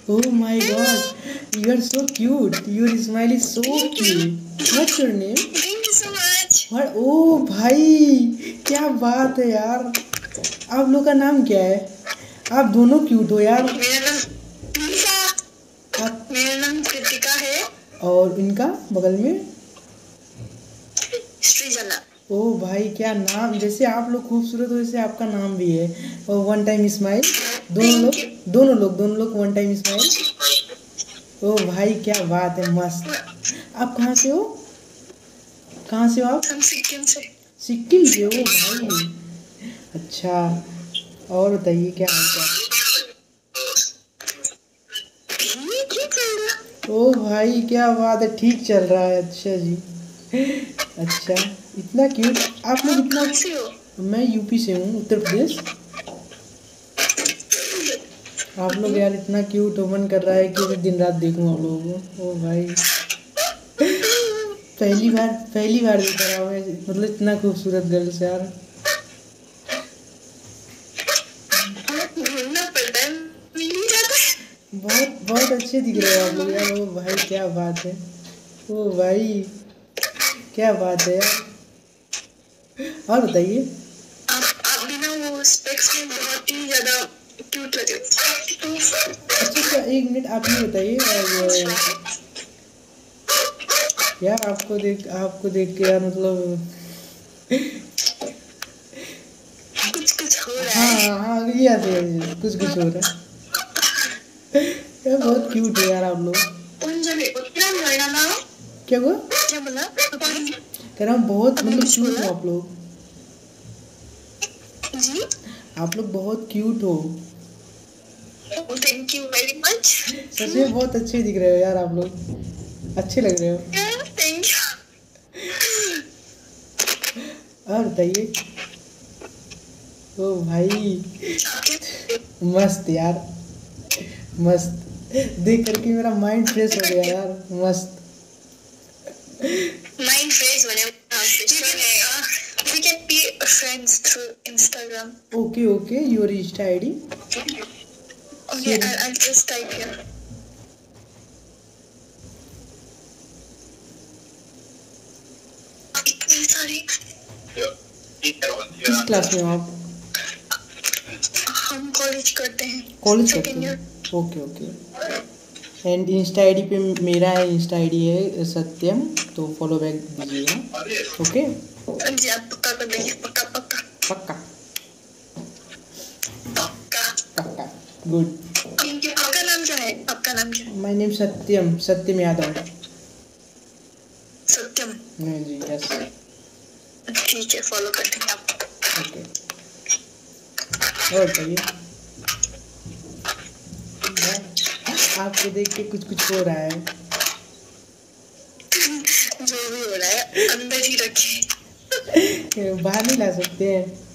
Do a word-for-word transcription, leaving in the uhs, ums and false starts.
Oh my God, you are so cute. Your smile is so cute. What's your name? Thank you so much. What? Oh भाई, क्या बात है यार। आप लोग का नाम क्या है? आप दोनों क्यूट हो यार। मेरा नाम प्रीसा। आप मेरा नाम कृतिका है। और इनका बगल में? सृजना। ओ भाई, क्या नाम। जैसे आप लोग खूबसूरत हो वैसे आपका नाम भी है। और वन टाइम स्माइल। दोनों लोग दोनों लोग दोनों लोग वन टाइम स्माइल। ओ भाई, क्या बात है, मस्त। आप कहाँ से हो? कहाँ से हो आप? हम सिक्किम से। सिक्किम से हो भाई। अच्छा, और बताइए क्या हाल चाल? ठीक ही चल रहा। ओ भाई, क्या बात है, ठीक चल रहा है। अच्छा जी। अच्छा, इतना क्यूट आप लोग। आप इतना कहाँ से हो? मैं यूपी से हूँ, उत्तर प्रदेश। आप लोग यार इतना क्यूट हो, मन कर रहा है कि मैं दिन रात देखूं आप लोगों को। ओ भाई, पहली बार पहली बार देख रहा हूँ मैं, मतलब इतना खूबसूरत गर्ल्स यार। ढूंढना पड़ता है, मिल ही जाता है। बहुत बहुत अच्छे दिख रहे हो आप लोग यार। ओ भाई, क्या बात है। ओ भाई, क्या बात है यार। और बताइए। आप आप भी ना वो स्पेक्स में बहुत ही ज्यादा क्यूट लग रहे हो। अच्छा अच्छा, एक मिनट, आप ये बताइए अब, यार आपको देख आपको देख के यार मतलब कुछ कुछ हो रहा हाँ है। हाँ हाँ, ये ऐसे ऐसे कुछ कुछ हो रहा है। यार बहुत क्यूट हो यार आप लोग। उन जगह उतना लड़ा ना। क्या हुआ? क्या बोला? कह रहा हूँ बहुत आपने मतलब कुछ क्यूट बोला? हो आप लोग। जी। आप लोग बहुत क्यूट हो। Thank you very much. सच में बहुत अच्छे दिख रहे हो यार आप लोग। अच्छे लग रहे हो। Thank you. और बताइए। ओ भाई, मस्त यार, मस्त। देख करके मेरा माइंड फ्रेश हो गया यार, मस्त। माइंड फ्रेश होने we can be friends through Instagram. Okay okay, your insta I D? Okay, I'll, I'll just type here. इतनी सारी। किस क्लास में हो आप? हम कॉलेज करते हैं। कॉलेज करते Second हैं? year. Okay okay. And insta I D पे मेरा है, इंस्टा आई डी है सत्यम, तो फॉलो बैक दीजिएगा। ओके, जी आप पक्का कर देंगे। पक्का पक्का पक्का पक्का। पक्का। गुड। आपका नाम क्या है? आपका नाम क्या है? My name Satyam, Satyam Yadav. सत्यम। हाँ जी, यस। ठीक है, फॉलो कर देंगे आप। ओके, और बताइए। आपको देख के कुछ कुछ हो रहा है। जो भी हो रहा है अंदर ही रखिए। बाहर नहीं ला सकते हैं।